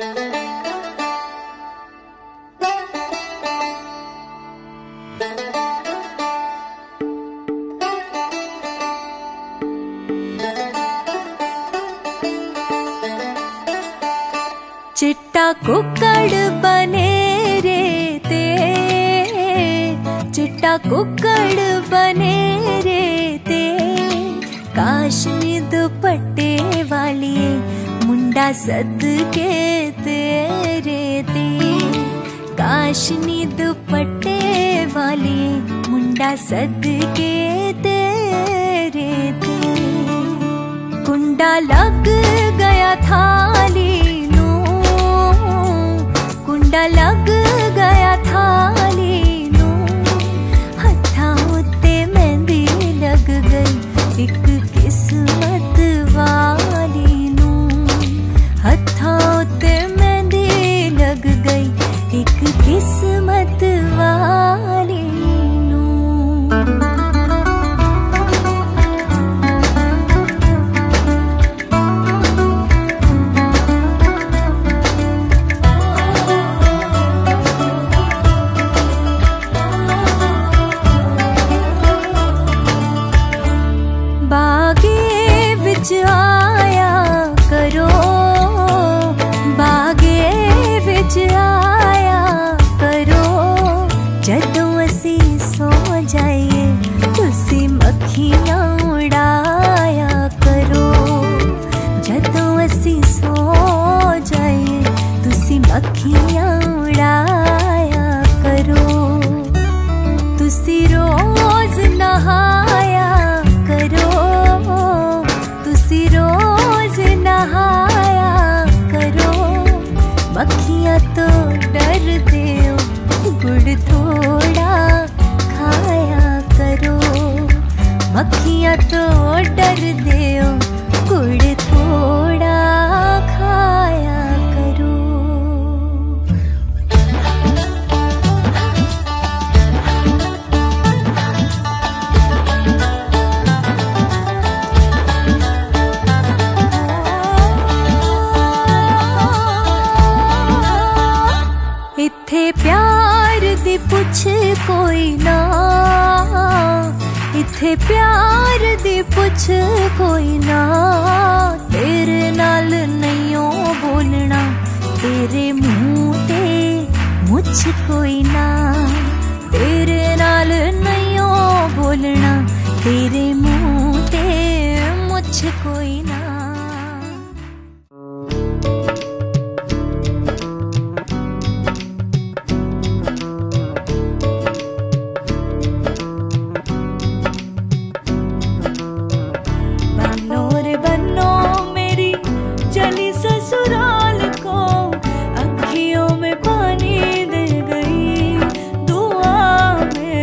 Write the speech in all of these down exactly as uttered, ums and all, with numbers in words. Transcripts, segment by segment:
चिट्टा कुक्कड़ बने रे ते, चिट्टा कुक्कड़ बने रे ते, काशनी दुपट्टे वाली मुंडा सदके तेरे ते, काशनी दुपट्टे वाली मुंडा सदके तेरे ते। कुंडा लग गया थाली नू, कुंडा लग गया थाली नू, हत्था उत्ते मेहंदी लग गई एक किस्मत वाली नू, हत्था उत्ते मेहंदी लग गई एक किस्मत वाली नू। बागे विच आया करो, बागे विच आया करो, जदों असी सो जाइए तुसी मक्खियां उड़ाया करो, जदों असी सो जाइए तुसी मक्खियां उड़ाया करो, तुसी रोज नहाया करो, तुसी रोज नहाया करो, मक्खियां तो डरते हो गुड़ थोड़ा खाया करो, मक्खियां तो डरते हो गुड़ थोड़ा खाया करो। इत्थे प्यार दी पुछ कोई ना, इत्थे प्यार दी पुछ कोई ना, तेरे नाल नहियों बोलना तेरे मुंह ते मुझ कोई ना, तेरे नाल नहियों बोलना तेरे मुंह ते मुझ कोई ना। अखियों में पानी दे गई, दुआ में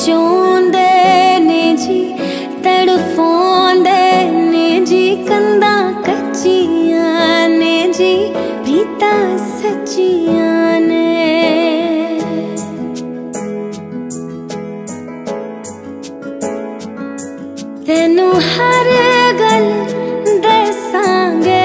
चोंदे ने जी तड़फोंदे ने जी कंधा कच्चियां ने जी प्रीता सच्चियां ने तेनू हर गल दसांगे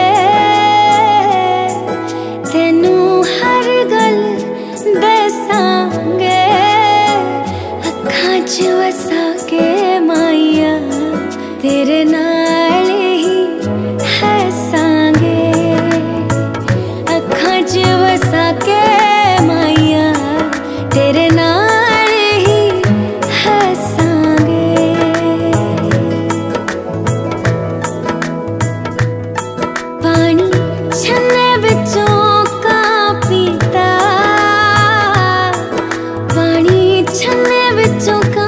तेनू हर गल दसांगे अखां च वसा के माइया तेरे नाल ही हसांगे अखां च वसा के माइया तेरे नाल ही हसांगे पानी छन्ने विचों का पीता पानी छन्ने विचों का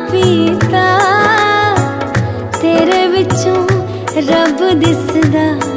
पीता तेरे विचों रब दिसदा